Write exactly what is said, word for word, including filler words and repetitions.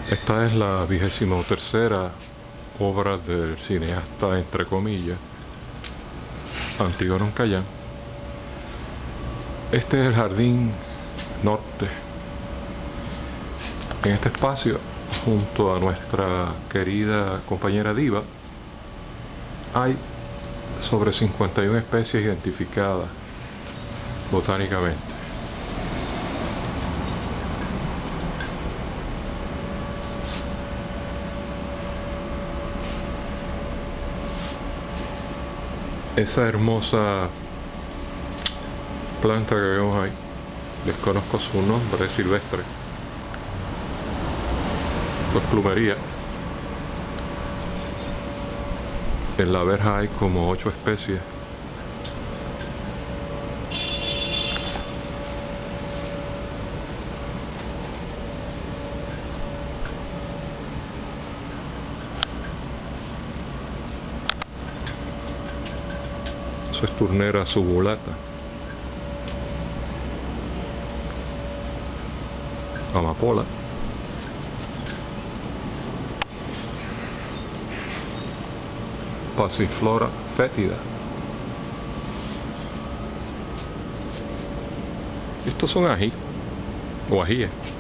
Esta es la vigésimo tercera obra del cineasta, entre comillas, Antígono Uncayán. Este es el jardín norte. En este espacio, junto a nuestra querida compañera Diva, hay sobre cincuenta y una especies identificadas botánicamente. Esa hermosa planta que vemos ahí, desconozco su nombre, es silvestre, pues plumería. En la verja hay como ocho especies. Eso es turnera subulata, amapola, Passiflora fétida. Estos son ají o ajíes.